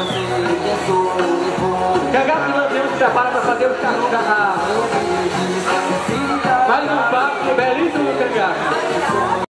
Cangaço não Deus se prepara para fazer o charrão da mais um papo belíssimo cangaço.